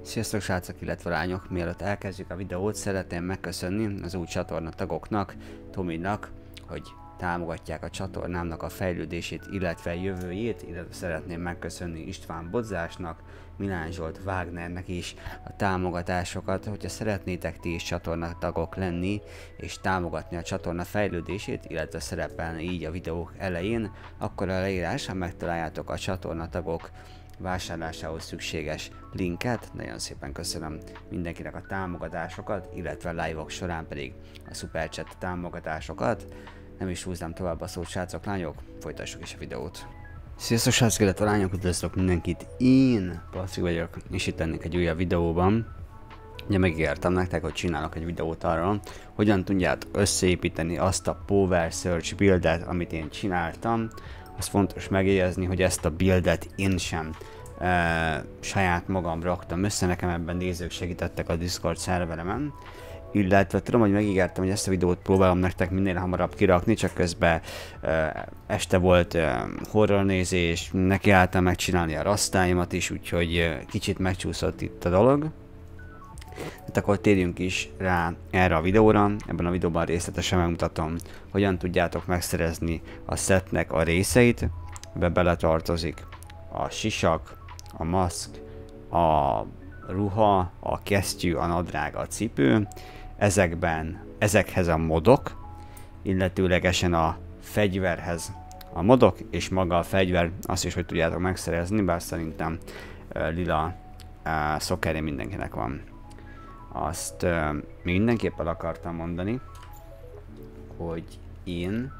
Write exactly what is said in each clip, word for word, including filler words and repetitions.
Sziasztok srácok, illetve lányok! Mielőtt elkezdjük a videót, szeretném megköszönni az új csatorna tagoknak, Tominak, hogy támogatják a csatornámnak a fejlődését, illetve jövőjét, illetve szeretném megköszönni István Bodzásnak, Milán Zsolt Wagnernek is a támogatásokat. Hogyha szeretnétek ti is csatornatagok lenni, és támogatni a csatorna fejlődését, illetve szerepelni így a videók elején, akkor a leírásban megtaláljátok a csatornatagok vásárlásához szükséges linket. Nagyon szépen köszönöm mindenkinek a támogatásokat, illetve a live-ok során pedig a Superchat támogatásokat. Nem is húznám tovább a szót, srácok, lányok, folytassuk is a videót. Sziasztok srácok, illetve lányok, üdvözlök mindenkit, én Plastik vagyok, és itt lennék egy újabb videóban. Ugye megígértem nektek, hogy csinálok egy videót arról, hogyan tudjátok összeépíteni azt a Power Search buildet, amit én csináltam. Az fontos megjegyezni, hogy ezt a buildet én sem e, saját magam raktam össze, nekem ebben nézők segítettek a Discord szerveremen. Illetve tudom, hogy megígértem, hogy ezt a videót próbálom nektek minél hamarabb kirakni, csak közben e, este volt e, horrornézés, nekiálltam megcsinálni a rasztáimat is, úgyhogy e, kicsit megcsúszott itt a dolog. Hát akkor térjünk is rá erre a videóra. Ebben a videóban részletesen megmutatom, hogyan tudjátok megszerezni a setnek a részeit. Ebbe beletartozik a sisak, a maszk, a ruha, a kesztyű, a nadrág, a cipő. Ezekben, ezekhez a modok, illetőlegesen a fegyverhez a modok, és maga a fegyver, azt is, hogy tudjátok megszerezni, bár szerintem uh, lila uh, szokeri mindenkinek van. Azt uh, mindenképpen akartam mondani, hogy én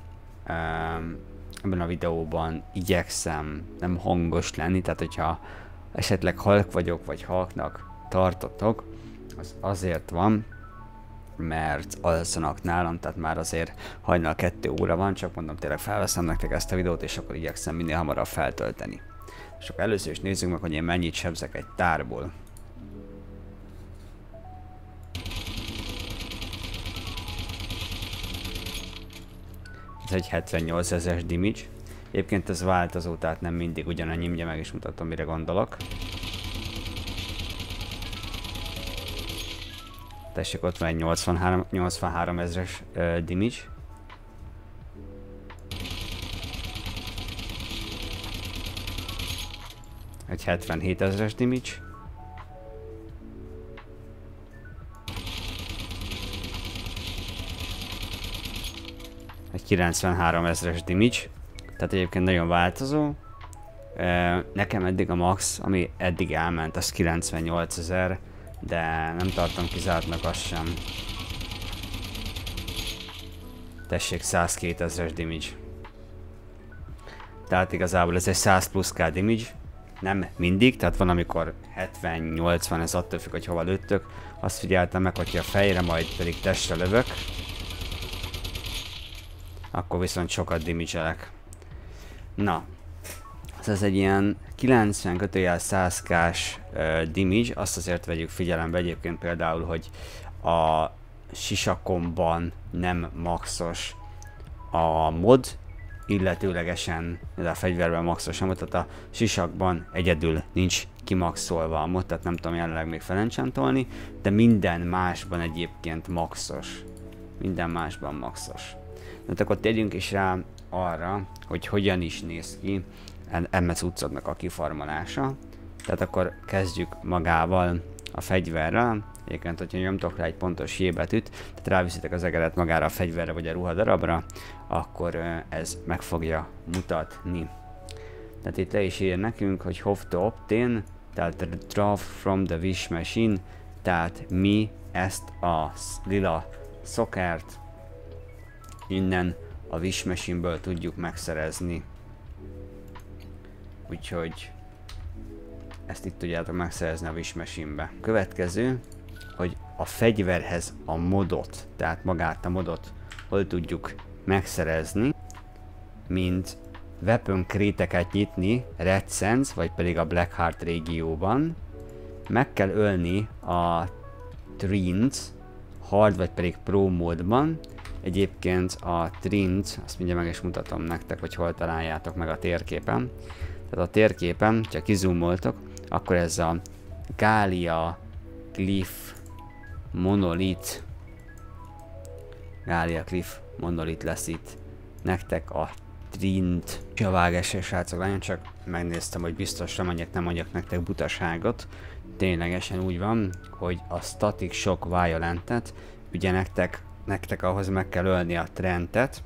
um, ebben a videóban igyekszem nem hangos lenni, tehát hogyha esetleg halk vagyok, vagy halknak tartotok, az azért van, mert alszanak nálam, tehát már azért hajnal kettő óra van, csak mondom, tényleg felveszem nektek ezt a videót, és akkor igyekszem minél hamarabb feltölteni. És akkor először is nézzük meg, hogy én mennyit sebzek egy tárból. Ez egy hetvennyolcezres damage. Egyébként ez változó, tehát nem mindig ugyanannyi, mindjárt meg is mutatom, mire gondolok. Tessék, ott van egy nyolcvanhárom ezres uh, damage. Egy hetvenhét ezres damage. Egy kilencvenhárom ezres damage. Tehát egyébként nagyon változó. Nekem eddig a max, ami eddig elment, az kilencvennyolc ezer, de nem tartom kizártnak azt sem. Tessék, százkettő ezres damage. Tehát igazából ez egy száz plusz k damage. Nem mindig, tehát van amikor hetven-nyolcvan, ez attól függ, hogy hova lőttök. Azt figyeltem meg, hogyha a fejre, majd pedig testre lövök, akkor viszont sokat damage-elek. Na, ez egy ilyen kilencven kötőjel száz k-s uh, damage, azt azért vegyük figyelembe egyébként például, hogy a sisakomban nem maxos a mod, illetőlegesen, de a fegyverben maxos a mod, tehát a sisakban egyedül nincs kimaxolva a mod, tehát nem tudom jelenleg még felencsantolni, de minden másban egyébként maxos. Minden másban maxos. Tehát akkor térjünk is rá arra, hogy hogyan is néz ki emme cuccodnak a kifarmalása. Tehát akkor kezdjük magával a fegyverrel. Egyébként, hogyha nyomtok rá egy pontos J betűt, tehát ráviszitek az egeret magára a fegyverre vagy a ruhadarabra, akkor ez meg fogja mutatni. Tehát itt le is ír nekünk, hogy how to obtain, tehát draw from the wish machine, tehát mi ezt a lila szokert innen a wish machine-ből tudjuk megszerezni. Úgyhogy ezt itt tudjátok megszerezni a wish machine-be. Következő, hogy a fegyverhez a modot, tehát magát a modot hol tudjuk megszerezni, mint weapon crate-eket nyitni Red Sands, vagy pedig a Blackheart régióban. Meg kell ölni a Trint hard, vagy pedig pro módban. Egyébként a Trint, azt mindjárt meg is mutatom nektek, hogy hol találjátok meg a térképen. Tehát a térképen, ha kizoomoltok, akkor ez a Gália Glyph Monolith. Gália Glyph Monolith lesz itt nektek a Trint. A vágás, srácok, nagyon csak megnéztem, hogy biztos nem mondjak, nem mondjak nektek butaságot. Ténylegesen úgy van, hogy a Static Shock Violentet, ugye nektek, nektek ahhoz meg kell ölni a Trentet,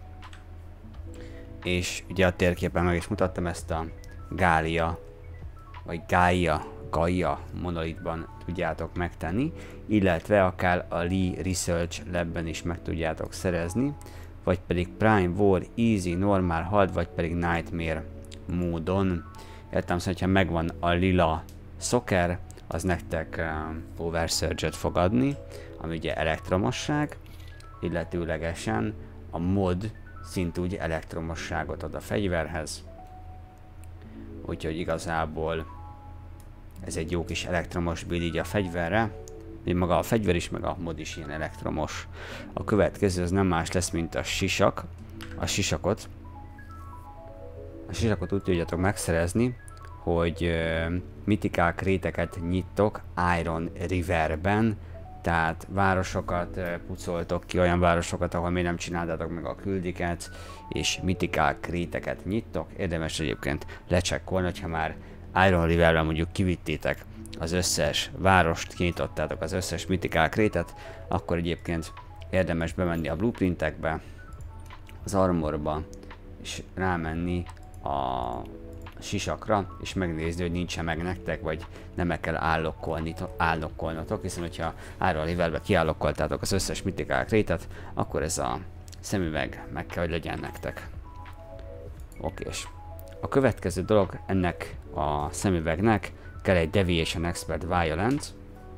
és ugye a térképen meg is mutattam ezt a Gália, vagy Gaia, Gaia monolitban tudjátok megtenni, illetve akár a Lee Research Labben is meg tudjátok szerezni, vagy pedig Prime War, Easy, Normal, Hard, vagy pedig Nightmare módon. Értem, szóval, hogyha megvan a lila szoker, az nektek uh, Power Surge-et fog adni, ami ugye elektromosság, illetőlegesen a mod szintúgy elektromosságot ad a fegyverhez. Úgyhogy igazából ez egy jó kis elektromos build így a fegyverre. Maga a fegyver is, meg a mod is ilyen elektromos. A következő az nem más lesz, mint a sisak. A sisakot. A sisakot úgy tudjátok megszerezni, hogy uh, mitikák réteket nyittok Iron Riverben, tehát városokat uh, pucoltok ki, olyan városokat, ahol még nem csináltátok meg a küldiket, és mitikák réteket nyittok. Érdemes egyébként lecsekkolni, hogyha már Iron Riverben mondjuk kivittétek az összes várost, kinyitottátok az összes mitikák rétet, akkor egyébként érdemes bemenni a blueprintekbe, az armorba, és rámenni a sisakra, és megnézni, hogy nincsen meg nektek, vagy nem meg kell állokkolnotok, hiszen hogyha Iron Riverbe kiállokkoltátok az összes mitikák rétet, akkor ez a szemüveg meg kell, hogy legyen nektek. Okés. A következő dolog ennek a szemüvegnek kell egy Deviation Expert Violent,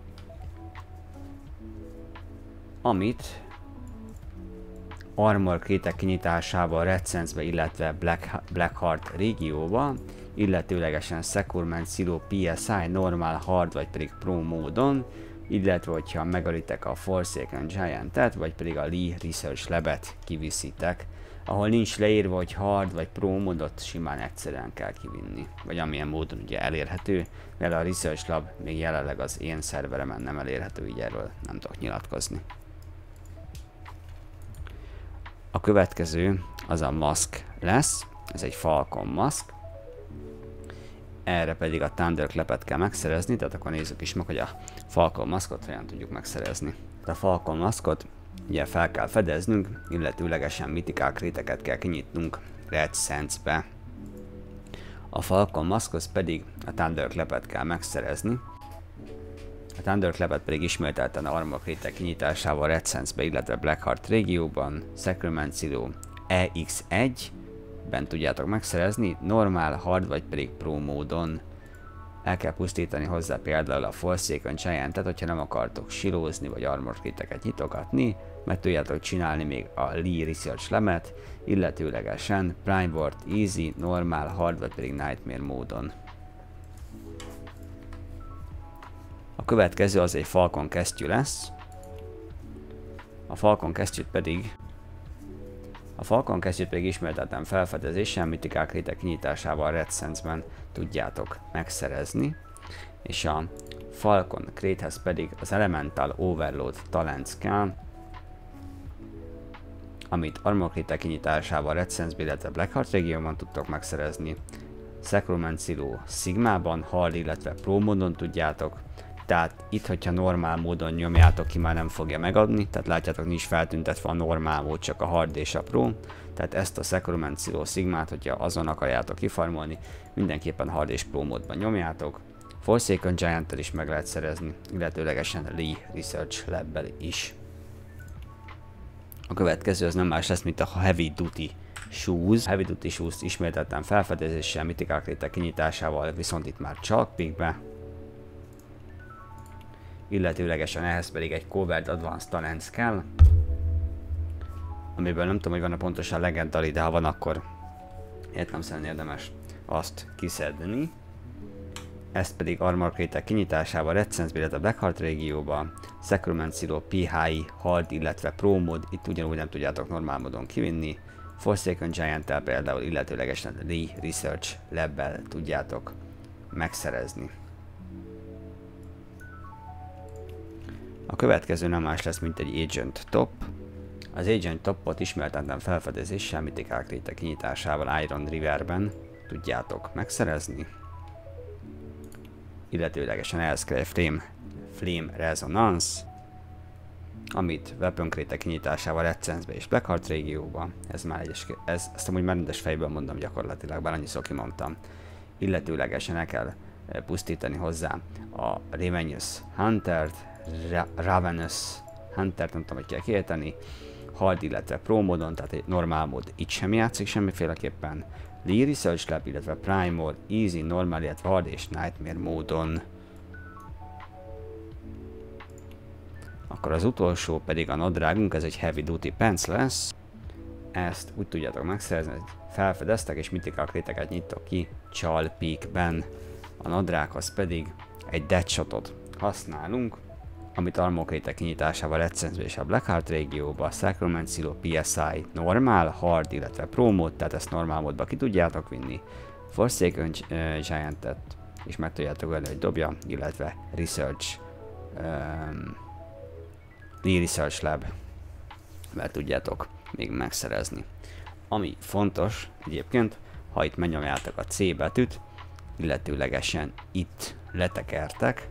amit Armor Kritek kinyitásával Red Sense-be, illetve Black, Blackheart régióba, illetőlegesen Securement Silo pé es i Normal, Hard vagy pedig Pro módon, illetve hogyha megölitek a Forsaken Giant-et, vagy pedig a Lee Research Lab-et kiviszitek, ahol nincs leírva, hogy Hard vagy Pro módot simán egyszerűen kell kivinni, vagy amilyen módon ugye elérhető, mert a Research Lab még jelenleg az én szerveremen nem elérhető, így erről nem tudok nyilatkozni. A következő az a Mask lesz, ez egy Falcon Mask, erre pedig a Thunderclap-et kell megszerezni, tehát akkor nézzük is meg, hogy a Falcon Maskot hogyan tudjuk megszerezni. A Falcon Maskot ugye fel kell fedeznünk, illetőlegesen mitikák réteket kell kinyitnunk Red Sense-be. A Falcon Maskhoz pedig a Thunderclap-et kell megszerezni. A Thunderclap-et pedig ismételten a Armor rétek kinyitásával Red Sense-be, illetve Blackheart régióban, Sacrament Silo E X egy-ben tudjátok megszerezni, Normal, Hard vagy pedig Pro módon. El kell pusztítani hozzá például a Forsaken Giant-et, hogyha nem akartok silózni vagy Armor réteket nyitogatni, meg tudjátok csinálni még a Lee Research Lab-et, illetőlegesen Prime War, Easy, Normal, Hard vagy pedig Nightmare módon. A következő az egy Falcon kesztyű lesz. A Falcon kesztyűt pedig a Falcon kesztyűt pedig ismételten felfedezéssel, mitikák rétek kinyitásával Red Sense-ben tudjátok megszerezni, és a Falcon Crate-hez pedig az Elemental Overload Talents kell, amit Armor rétek kinyitásával Red Sense-ben, illetve Blackheart régióban tudtok megszerezni, Sacrament Silo Sigmában, Hard, illetve Pro módon tudjátok. Tehát itt, hogyha normál módon nyomjátok ki, már nem fogja megadni, tehát látjátok, nincs feltüntetve a normál mód, csak a Hard és a Pro. Tehát ezt a Sacrament Silo Sigmát, hogyha azon akarjátok kifarmolni, mindenképpen Hard és Pro módban nyomjátok. Forsaken Giant-tel is meg lehet szerezni, illetőlegesen a Lee Research Lab-bel is. A következő az nem más lesz, mint a Heavy Duty Shoes. Heavy Duty Shoes ismételten felfedezéssel, mitikák rétek kinyitásával, viszont itt már chalkpickbe. Illetőlegesen ehhez pedig egy Covered Advanced Talents kell, amiből nem tudom, hogy van-e pontosan Legendary, de ha van, akkor értelemszerűen érdemes azt kiszedni. Ezt pedig Armor rétek kinyitásával Red Sense-be, illetve Blackheart régióba, Sacrament Silo pé há i, Hard, illetve Pro mód, itt ugyanúgy nem tudjátok normál módon kivinni. Forsaken Giant-tel például, illetőlegesen Lee Research Lab-bel tudjátok megszerezni. következő nem más lesz, mint egy Agent Top. Az Agent Topot ismertetlen felfedezéssel, mitikák réteg kinyitásával Iron Riverben tudjátok megszerezni. Illetőlegesen ehhez kell Flame, Flame Resonance, amit Weapon Crate kinyitásával Essence-be és Blackheart régióba. Ez már egyes, ez, ezt amúgy már rendes fejből mondom gyakorlatilag, bár annyiszor kimondtam. Illetőlegesen el kell pusztítani hozzá a Ravenous Huntert, Ra Ravenous Huntert, nem tudom, hogy kell kiejteni, Hard, illetve Pro módon, tehát egy normál mód itt sem játszik semmiféleképpen, Lee Research Lab, illetve Prime mód, Easy, Normal, illetve Hard és Nightmare módon. Akkor az utolsó pedig a nadrágunk, ez egy Heavy Duty Pants lesz. Ezt úgy tudjátok megszerezni, hogy felfedeztek és mitikák réteget nyitok ki Chal Peakben. A nadrághoz pedig egy Deadshotot használunk, amit Armor Crate kinyitásával Essence-be és a Blackheart régióba, Sacrament Silo pé es i normál, hard, illetve pro mód, tehát ezt normál módba ki tudjátok vinni. Forsaken Giant-et is meg tudjátok venni, hogy dobja, illetve Research um, Lee Research Lab, mert tudjátok még megszerezni. Ami fontos egyébként, ha itt megnyomjátok a C betűt, illetőlegesen itt letekertek,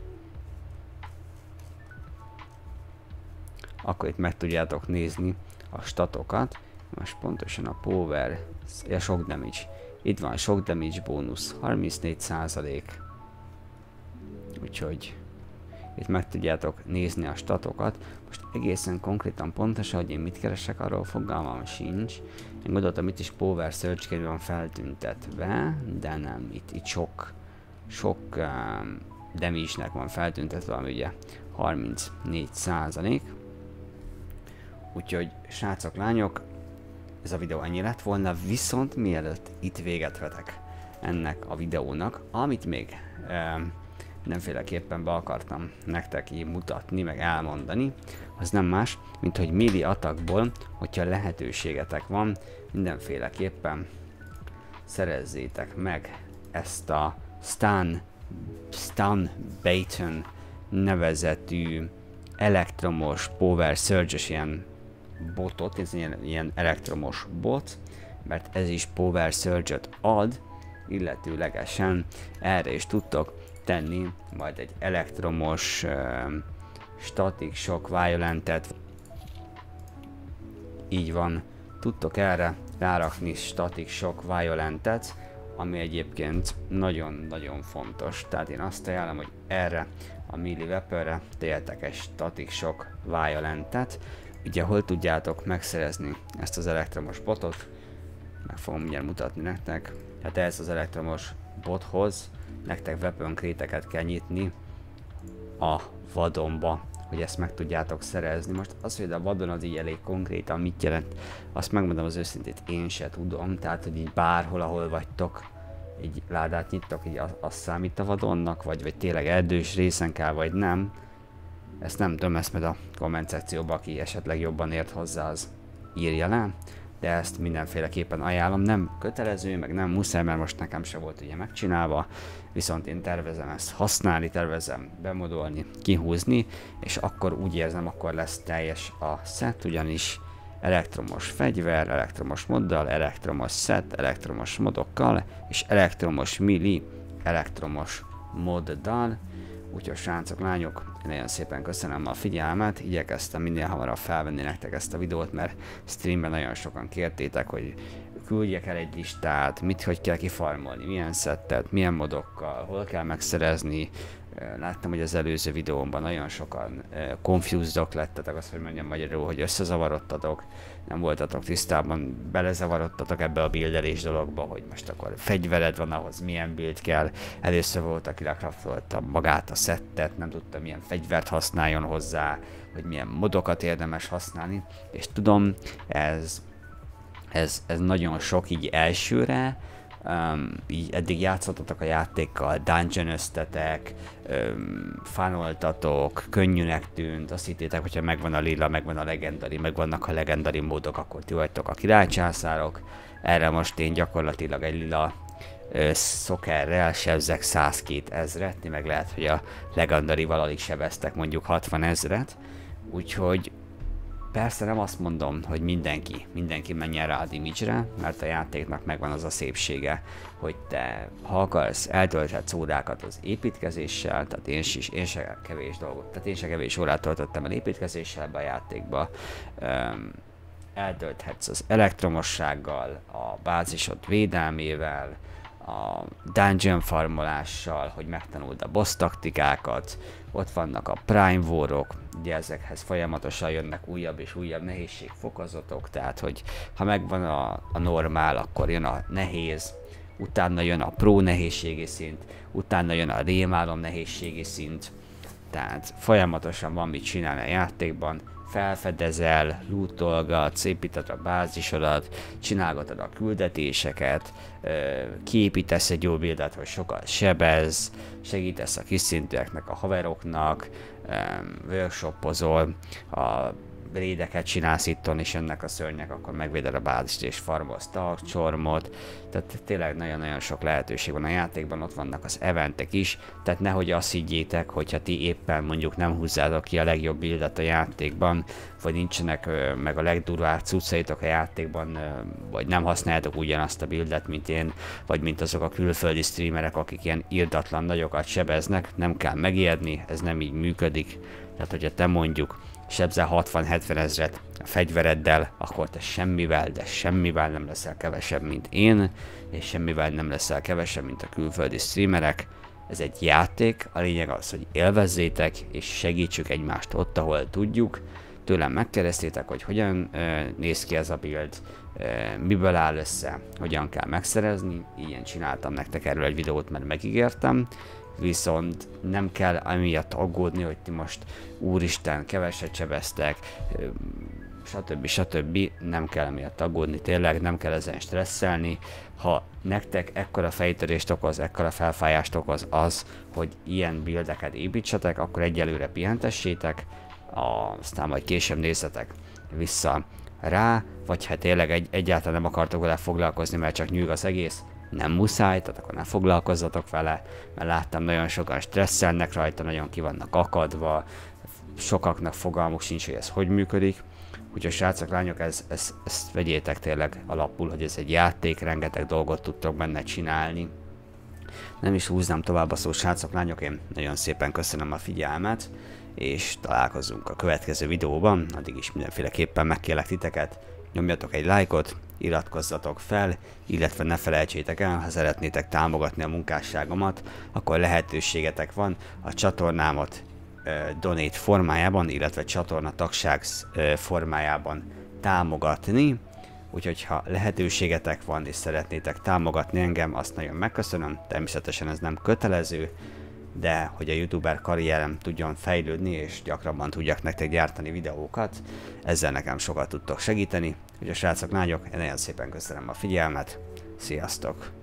akkor itt meg tudjátok nézni a statokat. Most pontosan a power, a shock damage. Itt van shock damage bónusz harmincnégy százalék. Úgyhogy itt meg tudjátok nézni a statokat. Most egészen konkrétan pontosan, hogy én mit keresek, arról fogalmam sincs. Én gondoltam, itt is Power Search van feltüntetve, de nem, itt, itt sok, sok um, damage-nek van feltüntetve, ami ugye harmincnégy százalék. Úgyhogy srácok, lányok, ez a videó ennyi lett volna, viszont mielőtt itt véget vetek ennek a videónak, amit még um, mindenféleképpen be akartam nektek így mutatni, meg elmondani, az nem más, mint hogy melee attackból, hogyha lehetőségetek van, mindenféleképpen szerezzétek meg ezt a Stun, Stun Baton nevezetű elektromos Power Surge-es ilyen botot, ez ilyen, ilyen elektromos bot, mert ez is Power Surge-et ad, illetőlegesen erre is tudtok tenni majd egy elektromos uh, Static Shock Violentet. Így van, tudtok erre rárakni Static Shock Violentet, ami egyébként nagyon-nagyon fontos. Tehát én azt ajánlom, hogy erre a melee weaponre tegyek egy Static Shock Violentet. Ugye hol tudjátok megszerezni ezt az elektromos botot? Meg fogom mindjárt mutatni nektek. Hát ehhez az elektromos bothoz nektek Weapon Crate-eket kell nyitni a vadonba, hogy ezt meg tudjátok szerezni. Most az, hogy a vadon az így elég konkrétan mit jelent, azt megmondom az őszintét, én se tudom, tehát hogy így bárhol, ahol vagytok, így ládát nyittok, így az, az számít a vadonnak, vagy, vagy tényleg erdős részen kell, vagy nem. Ezt nem tudom, ezt majd a komment szekcióban, aki esetleg jobban ért hozzá, az írja le. De ezt mindenféleképpen ajánlom, nem kötelező, meg nem muszáj, mert most nekem se volt ugye megcsinálva, viszont én tervezem ezt használni, tervezem bemodolni, kihúzni, és akkor úgy érzem, akkor lesz teljes a set, ugyanis elektromos fegyver, elektromos moddal, elektromos set, elektromos modokkal, és elektromos melee, elektromos moddal. Úgyhogy srácok, lányok, nagyon szépen köszönöm a figyelmet, igyekeztem minél hamarabb felvenni nektek ezt a videót, mert streamben nagyon sokan kértétek, hogy küldjek el egy listát, mit hogy kell kifarmolni, milyen szettet, milyen modokkal, hol kell megszerezni. Láttam, hogy az előző videómban nagyon sokan confused-ok lettetek, azt hogy mondjam magyarul, hogy összezavarodtatok, nem voltatok tisztában, belezavarodtatok ebbe a buildelés dologba, hogy most akkor fegyvered van, ahhoz milyen build kell. Először volt, aki lekraftolta magát a szettet, nem tudta milyen fegyvert használjon hozzá, hogy milyen modokat érdemes használni, és tudom, ez, ez, ez nagyon sok így elsőre. Um, így eddig játszottatok a játékkal, dungeonöztetek, um, fanoltatok, könnyűnek tűnt, azt hittétek, hogyha megvan a lila, megvan a legendary, megvannak a legendary módok, akkor ti vagytok a királycsászárok. Erre most én gyakorlatilag egy lila szokerrel sebzek százkettő ezret, meg lehet, hogy a legendarival alig sebeztek mondjuk hatvan ezret, úgyhogy persze nem azt mondom, hogy mindenki, mindenki menjen rá a damage-re, mert a játéknak megvan az a szépsége, hogy te, ha akarsz, eltölthetsz órákat az építkezéssel, tehát én is, én se kevés dolgot, tehát én se kevés órát töltöttem el építkezéssel be a játékba, um, eltölthetsz az elektromossággal, a bázisod védelmével, a dungeon farmolással, hogy megtanuld a boss taktikákat, ott vannak a prime warok, ugye ezekhez folyamatosan jönnek újabb és újabb nehézségfokozatok, tehát hogy ha megvan a, a normál, akkor jön a nehéz, utána jön a pro nehézségi szint, utána jön a rémálom nehézségi szint, tehát folyamatosan van mit csinálni a játékban, felfedezel, lootolgatsz, építed a bázisodat, csinálgatod a küldetéseket, kiépítesz egy jó bildet, hogy sokat sebez, segítesz a kis szintűeknek, a haveroknak, workshopozol, a raideket csinálsz itton, és jönnek a szörnyek, akkor megvéded a bázist és farmolsz tarkcsormot, tehát tényleg nagyon-nagyon sok lehetőség van a játékban, ott vannak az eventek is, tehát nehogy azt higgyétek, hogyha ti éppen mondjuk nem húzzátok ki a legjobb buildet a játékban, vagy nincsenek ö, meg a legdurvább cuccaitok a játékban, ö, vagy nem használjátok ugyanazt a buildet, mint én, vagy mint azok a külföldi streamerek, akik ilyen irdatlan nagyokat sebeznek, nem kell megijedni, ez nem így működik, tehát hogyha te mondjuk sebzel hatvan-hetven ezret a fegyvereddel, akkor te semmivel, de semmivel nem leszel kevesebb, mint én, és semmivel nem leszel kevesebb, mint a külföldi streamerek. Ez egy játék, a lényeg az, hogy élvezzétek, és segítsük egymást ott, ahol tudjuk. Tőlem megkérdeztétek, hogy hogyan ö, néz ki ez a build, ö, miből áll össze, hogyan kell megszerezni, ilyen csináltam nektek erről egy videót, mert megígértem. Viszont nem kell amiatt aggódni, hogy ti most úristen, keveset sebeztek, stb. stb. Nem kell amiatt aggódni, tényleg nem kell ezen stresszelni. Ha nektek ekkora fejtörést okoz, ekkora felfájást okoz az, hogy ilyen buildeket építsetek, akkor egyelőre pihentessétek, aztán majd később nézzetek vissza rá, vagy ha tényleg egy, egyáltalán nem akartok vele foglalkozni, mert csak nyűg az egész, nem muszáj, tehát akkor ne foglalkozzatok vele, mert láttam nagyon sokan stresszelnek rajta, nagyon ki vannak akadva, sokaknak fogalmuk sincs, hogy ez hogy működik. Úgyhogy srácok, lányok, ez, ez, ezt vegyétek tényleg alapul, hogy ez egy játék, rengeteg dolgot tudtok benne csinálni. Nem is húznám tovább a szót, srácok, lányok, én nagyon szépen köszönöm a figyelmet, és találkozunk a következő videóban, addig is mindenféleképpen megkérlek titeket, nyomjatok egy lájkot, iratkozzatok fel, illetve ne felejtsétek el, ha szeretnétek támogatni a munkásságomat, akkor lehetőségetek van a csatornámat uh, donate formájában, illetve csatorna tagság uh, formájában támogatni. Úgyhogy ha lehetőségetek van és szeretnétek támogatni engem, azt nagyon megköszönöm, természetesen ez nem kötelező, de hogy a youtuber karrierem tudjon fejlődni és gyakrabban tudjak nektek gyártani videókat, ezzel nekem sokat tudtok segíteni. Úgyhogy a srácok, lányok, én nagyon szépen köszönöm a figyelmet, sziasztok!